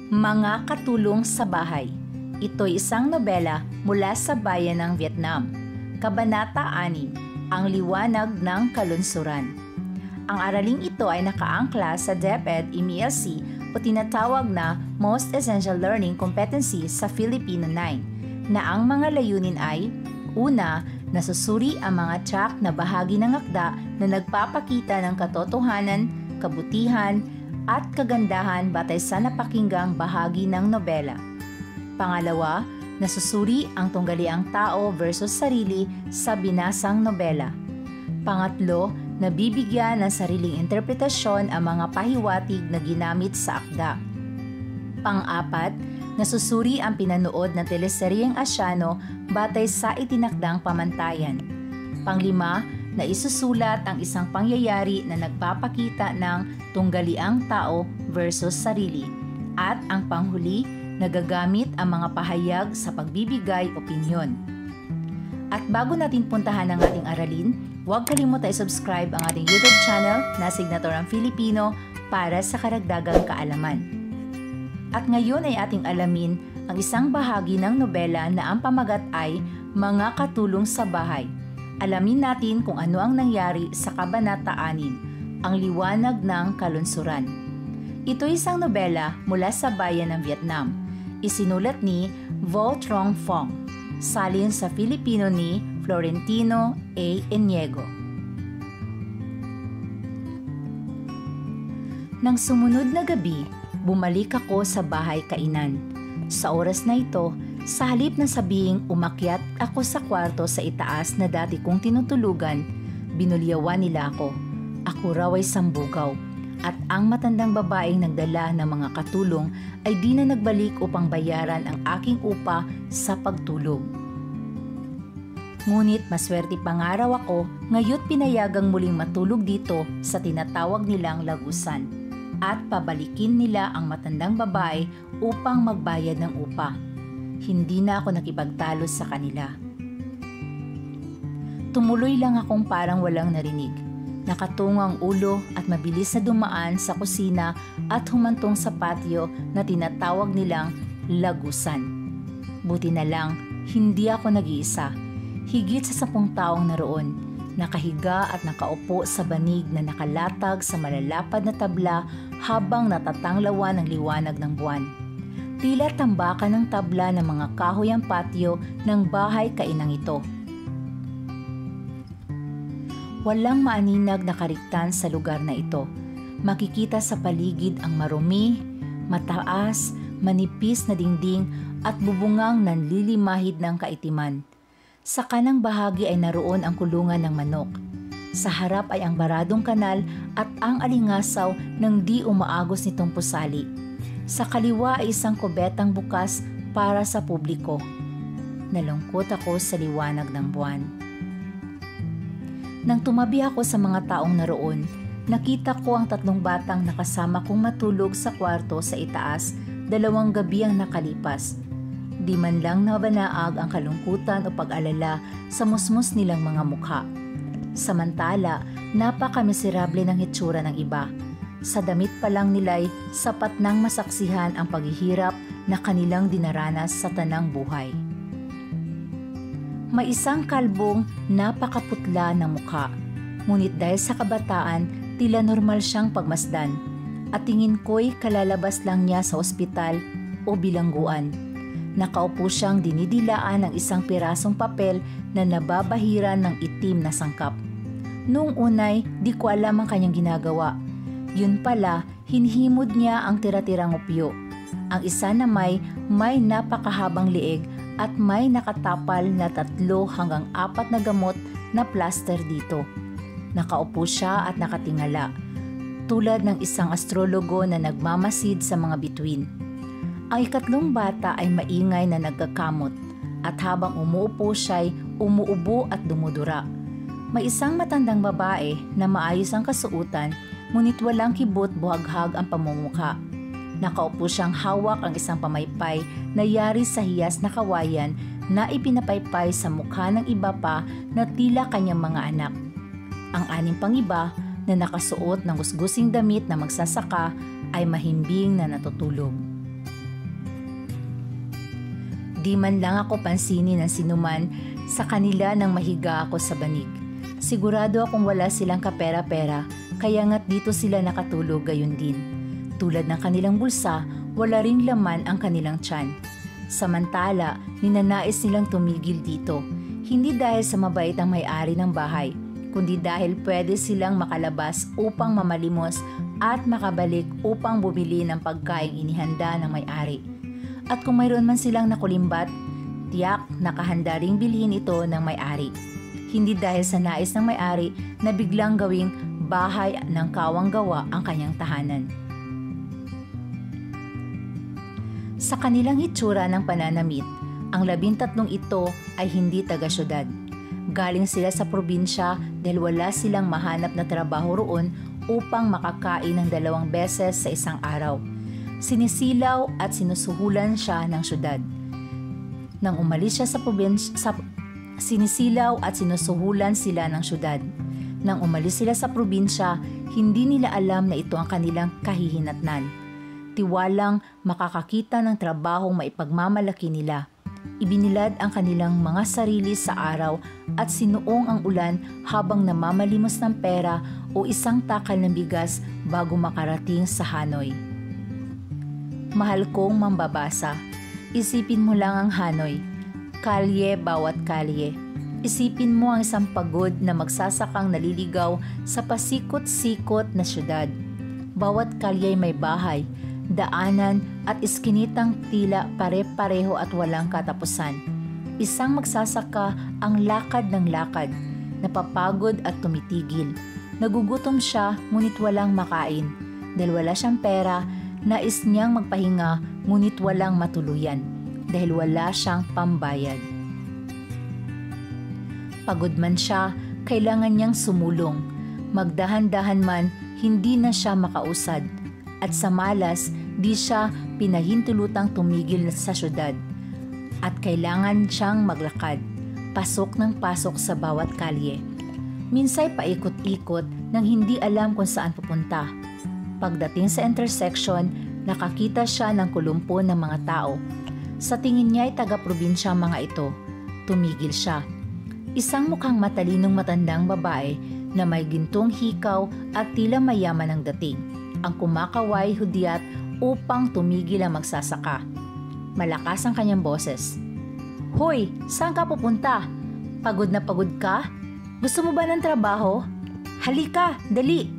Mga Katulong sa Bahay. Ito'y isang nobela mula sa bayan ng Vietnam. Kabanata 6, Ang Liwanag ng Kalunsuran. Ang araling ito ay nakaangkla sa DepEd MELC o tinatawag na Most Essential Learning Competency sa Filipino 9, na ang mga layunin ay: una, nasusuri ang mga track na bahagi ng akda na nagpapakita ng katotohanan, kabutihan, at kagandahan batay sa napakinggang bahagi ng nobela. Pangalawa, nasusuri ang tunggaliang tao versus sarili sa binasang nobela. Pangatlo, nabibigyan ng sariling interpretasyon ang mga pahiwatig na ginamit sa akda. Pang-apat, nasusuri ang pinanood na teleseryeng Asyano batay sa itinakdang pamantayan. Panglima, na isusulat ang isang pangyayari na nagpapakita ng tunggaliang tao versus sarili. At ang panghuli, nagagamit ang mga pahayag sa pagbibigay opinyon. At bago natin puntahan ang ating aralin, huwag kalimutan i-subscribe ang ating YouTube channel na Signaturang Filipino para sa karagdagang kaalaman. At ngayon ay ating alamin ang isang bahagi ng nobela na ang pamagat ay Mga Katulong sa Bahay. Alamin natin kung ano ang nangyari sa Kabanata 6, Ang Liwanag ng Kalunsuran. Ito ay isang nobela mula sa bayan ng Vietnam. Isinulat ni Vo Trong Phoong. Salin sa Filipino ni Florentino A. Iniego. Nang sumunod na gabi, bumalik ako sa bahay kainan. Sa oras na ito, sa halip na sabihing umakyat ako sa kwarto sa itaas na dati kong tinutulugan, binulyawan nila ako. Ako raw ay sambugaw, at ang matandang babaeng nagdala ng mga katulong ay di na nagbalik upang bayaran ang aking upa sa pagtulog. Ngunit maswerte pangaraw ako, ngayo't pinayagang muling matulog dito sa tinatawag nilang lagusan, at pabalikin nila ang matandang babae upang magbayad ng upa. Hindi na ako nakipagtalo sa kanila. Tumuloy lang akong parang walang narinig. Nakatungo ang ulo at mabilis na dumaan sa kusina at humantong sa patio na tinatawag nilang lagusan. Buti na lang, hindi ako nag-iisa. Higit sa 10 taong naroon, nakahiga at nakaupo sa banig na nakalatag sa malalapad na tabla habang natatanglawan ng liwanag ng buwan. Tila tambakan ng tabla ng mga kahoy ang patio ng bahay kainang ito. Walang maaninag na kariktan sa lugar na ito. Makikita sa paligid ang marumi, mataas, manipis na dingding at bubungang nanlilimahid ng kaitiman. Sa kanang bahagi ay naroon ang kulungan ng manok. Sa harap ay ang baradong kanal at ang alingasaw ng di umaagos nitong pusali. Sa kaliwa ay isang kubetang bukas para sa publiko. Nalungkot ako sa liwanag ng buwan. Nang tumabi ako sa mga taong naroon, nakita ko ang 3 batang nakasama kong matulog sa kwarto sa itaas 2 gabi ang nakalipas. Di man lang nabanaag ang kalungkutan o pag-alala sa musmus nilang mga mukha. Samantala, napakamiserable ng hitsura ng iba. Sa damit pa lang nila'y sapat nang masaksihan ang paghihirap na kanilang dinaranas sa tanang buhay. May isang kalbong napakaputla na mukha, ngunit dahil sa kabataan, tila normal siyang pagmasdan, at tingin ko'y kalalabas lang niya sa ospital o bilangguan. Nakaupo siyang dinidilaan ng isang pirasong papel na nababahiran ng itim na sangkap. Noong unay, di ko alam ang kanyang ginagawa. Yun pala, hinhimod niya ang tira-tirang upyo. Ang isa na may napakahabang liig at may nakatapal na 3 hanggang 4 na gamot na plaster dito. Nakaupo siya at nakatingala, tulad ng isang astrologo na nagmamasid sa mga bituin. Ang ikatlong bata ay maingay na nagkakamot, at habang umuupo siya'y umuubo at dumudura. May isang matandang babae na maayos ang kasuotan, ngunit walang kibot buhaghag ang pamumukha. Nakaupo siyang hawak ang isang pamaypay na yari sa hiyas na kawayan na ipinapaypay sa mukha ng iba pa na tila kanyang mga anak. Ang 6 pang iba na nakasuot ng gusgusing damit na magsasaka ay mahimbing na natutulog. Di man lang ako pansinin ng sinuman sa kanila nang mahiga ako sa banig. Sigurado akong wala silang kapera-pera, kaya nga't dito sila nakatulog gayon din. Tulad ng kanilang bulsa, wala ring laman ang kanilang tiyan. Samantala, ninanais nilang tumigil dito, hindi dahil sa mabait ang may-ari ng bahay, kundi dahil pwede silang makalabas upang mamalimos at makabalik upang bumili ng pagkaing inihanda ng may-ari. At kung mayroon man silang nakulimbat, tiyak nakahanda ring bilhin ito ng may-ari. Hindi dahil sa nais ng may-ari na biglang gawing bahay ng kawang-gawa ang kanyang tahanan. Sa kanilang hitsura ng pananamit, ang 13 ito ay hindi taga-syudad. Galing sila sa probinsya dahil wala silang mahanap na trabaho roon upang makakain ng 2 beses sa isang araw. Sinisilaw at sinusuhulan siya ng syudad. Nang umalis siya sa probinsya, sinisilaw at sinusuhulan sila ng syudad. Nang umalis sila sa probinsya, hindi nila alam na ito ang kanilang kahihinatnan. Tiwalang makakakita ng trabahong maipagmamalaki nila. Ibinilad ang kanilang mga sarili sa araw at sinuong ang ulan habang namamalimos ng pera o isang takal ng bigas bago makarating sa Hanoi. Mahal kong mambabasa, isipin mo lang ang Hanoi, kalye bawat kalye. Isipin mo ang isang pagod na magsasakang naliligaw sa pasikot-sikot na syudad. Bawat kalye ay may bahay, daanan at iskinitang tila pare-pareho at walang katapusan. Isang magsasaka ang lakad ng lakad, napapagod at tumitigil. Nagugutom siya ngunit walang makain. Dahil wala siyang pera, nais niyang magpahinga ngunit walang matuluyan dahil wala siyang pambayad. Pagod man siya, kailangan niyang sumulong. Magdahan-dahan man, hindi na siya makausad. At sa malas, di siya pinahintulutang tumigil sa syudad. At kailangan siyang maglakad, pasok ng pasok sa bawat kalye. Minsay paikot-ikot nang hindi alam kung saan pupunta. Pagdating sa intersection, nakakita siya ng kulumpo ng mga tao. Sa tingin niya ay taga-probinsya ang mga ito. Tumigil siya. Isang mukhang matalinong matandang babae na may gintong hikaw at tila mayaman ang dating. Ang kumakaway hudyat upang tumigil ang magsasaka. Malakas ang kanyang boses. "Hoy, saan ka pupunta? Pagod na pagod ka? Gusto mo ba ng trabaho? Halika, dali!"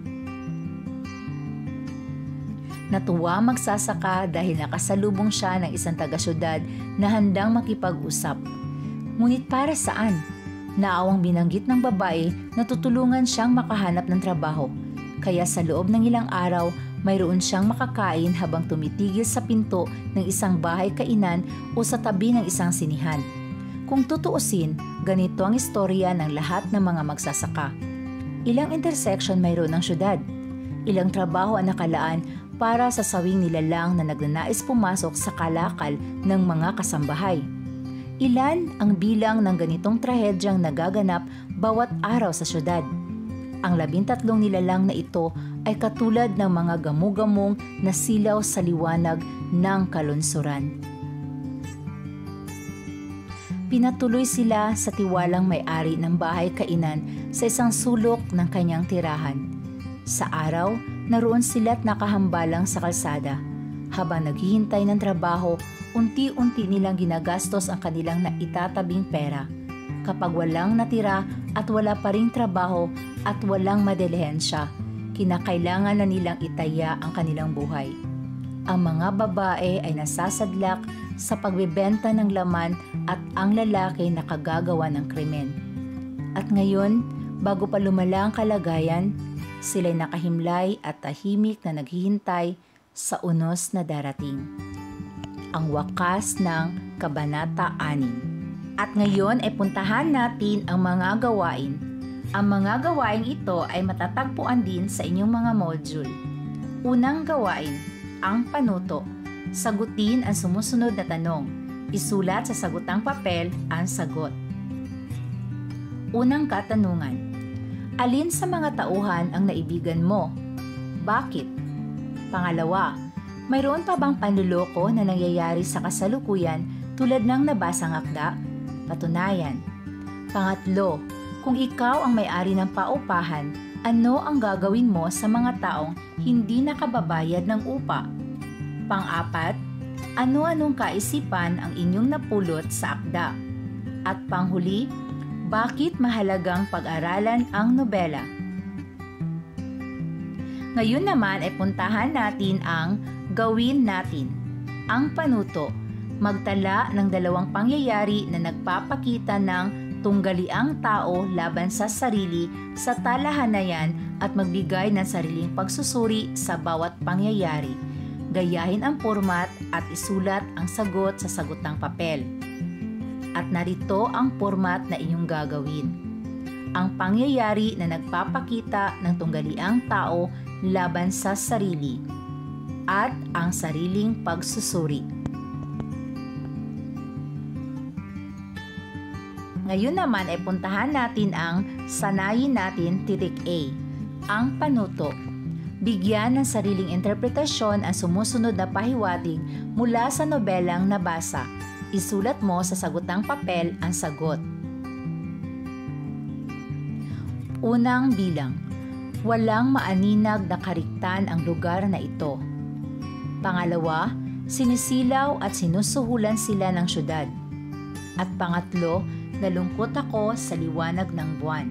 Natuwa magsasaka dahil nakasalubong siya ng isang taga-syudad na handang makipag-usap. Ngunit para saan? Naawang binanggit ng babae na tutulungan siyang makahanap ng trabaho. Kaya sa loob ng ilang araw, mayroon siyang makakain habang tumitigil sa pinto ng isang bahay-kainan o sa tabi ng isang sinihan. Kung tutuusin, ganito ang istorya ng lahat ng mga magsasaka. Ilang intersection mayroon ng syudad. Ilang trabaho ang nakalaan para sa sawing nilalang na nagnanais pumasok sa kalakal ng mga kasambahay. Ilan ang bilang ng ganitong trahedyang nagaganap bawat araw sa syudad. Ang 13 nilalang na ito ay katulad ng mga gamu-gamong na silaw sa liwanag ng kalunsuran. Pinatuloy sila sa tiwalang may-ari ng bahay-kainan sa isang sulok ng kanyang tirahan. Sa araw, naroon sila't nakahambalang sa kalsada. Habang naghihintay ng trabaho, unti-unti nilang ginagastos ang kanilang naitatabing pera. Kapag walang natira at wala pa ring trabaho at walang madelehensya, kinakailangan na nilang itaya ang kanilang buhay. Ang mga babae ay nasasadlak sa pagbebenta ng laman at ang lalaki nakagagawa ng krimen. At ngayon, bago pa lumala ang kalagayan, sila'y nakahimlay at tahimik na naghihintay sa unos na darating. Ang wakas ng Kabanata 6. At ngayon ay puntahan natin ang mga gawain. Ang mga gawain ito ay matatagpuan din sa inyong mga module. Unang gawain, ang panuto. Sagutin ang sumusunod na tanong. Isulat sa sagutang papel ang sagot. Unang katanungan. Alin sa mga tauhan ang naibigan mo? Bakit? Pangalawa, mayroon pa bang panluloko na nangyayari sa kasalukuyan tulad ng nabasang akda? Patunayan. Pangatlo, kung ikaw ang may-ari ng paupahan, ano ang gagawin mo sa mga taong hindi nakababayad ng upa? Pang-apat, ano-anong kaisipan ang inyong napulot sa akda? At panghuli, bakit mahalagang pag-aralan ang nobela? Ngayon naman ay puntahan natin ang gawin natin. Ang panuto, magtala ng dalawang pangyayari na nagpapakita ng tunggaliang tao laban sa sarili sa talahanayan at magbigay ng sariling pagsusuri sa bawat pangyayari. Gayahin ang format at isulat ang sagot sa sagutang papel. At narito ang format na inyong gagawin. Ang pangyayari na nagpapakita ng tunggaliang tao laban sa sarili at ang sariling pagsusuri. Ngayon naman ay puntahan natin ang sanayin natin titik A, ang panuto. Bigyan ng sariling interpretasyon ang sumusunod na pahiwatig mula sa nobelang nabasa. Isulat mo sa sagutang papel ang sagot. Unang bilang, walang maaninag na kariktan ang lugar na ito. Pangalawa, sinisilaw at sinusuhulan sila ng syudad. At pangatlo, nalungkot ako sa liwanag ng buwan.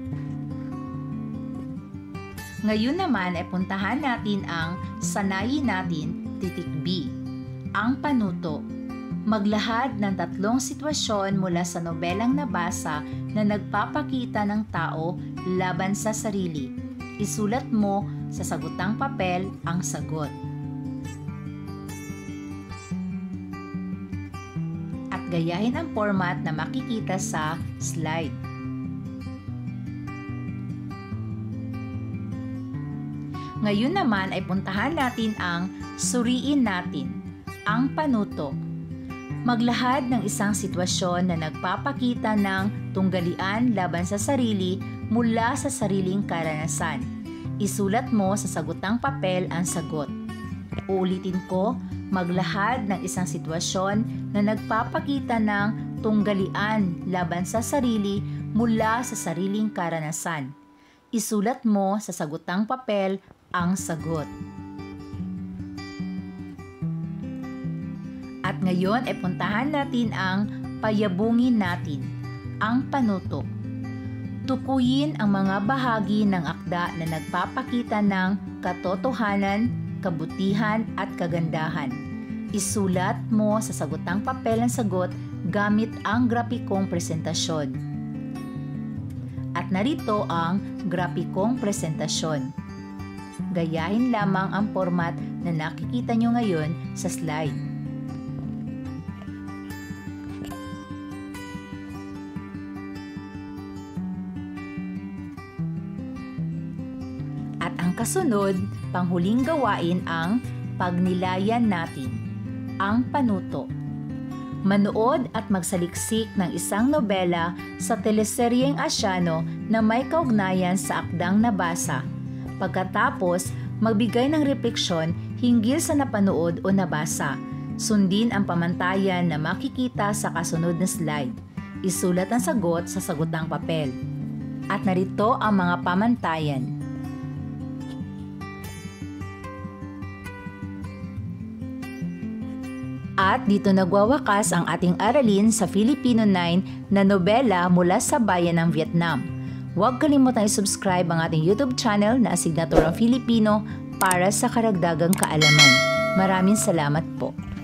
Ngayon naman ay puntahan natin ang sanayin natin titik B, ang panuto. Maglahad ng tatlong sitwasyon mula sa nobelang nabasa na nagpapakita ng tao laban sa sarili. Isulat mo sa sagutang papel ang sagot. Gayahin ang format na makikita sa slide. Ngayon naman ay puntahan natin ang suriin natin, ang panuto. Maglahad ng isang sitwasyon na nagpapakita ng tunggalian laban sa sarili mula sa sariling karanasan. Isulat mo sa sagutang papel ang sagot. Uulitin ko, maglahad ng isang sitwasyon na nagpapakita ng tunggalian laban sa sarili mula sa sariling karanasan. Isulat mo sa sagutang papel ang sagot. At ngayon ay puntahan natin ang payabungin natin, ang panuto. Tukuyin ang mga bahagi ng akda na nagpapakita ng katotohanan, kabutihan at kagandahan. Isulat mo sa sagutang papel ang sagot gamit ang grapikong presentasyon. At narito ang grapikong presentasyon. Gayahin lamang ang format na nakikita nyo ngayon sa slide. At ang kasunod, panghuling gawain ang pagnilayan natin, ang panuto. Manood at magsaliksik ng isang nobela sa teleseryeng Asyano na may kaugnayan sa akdang nabasa. Pagkatapos, magbigay ng refleksyon hinggil sa napanood o nabasa. Sundin ang pamantayan na makikita sa kasunod na slide. Isulat ang sagot sa sagutang papel. At narito ang mga pamantayan. At dito nagwawakas ang ating aralin sa Filipino 9 na nobela mula sa bayan ng Vietnam. Huwag kalimutang i-subscribe ang ating YouTube channel na Asignaturang Filipino para sa karagdagang kaalaman. Maraming salamat po.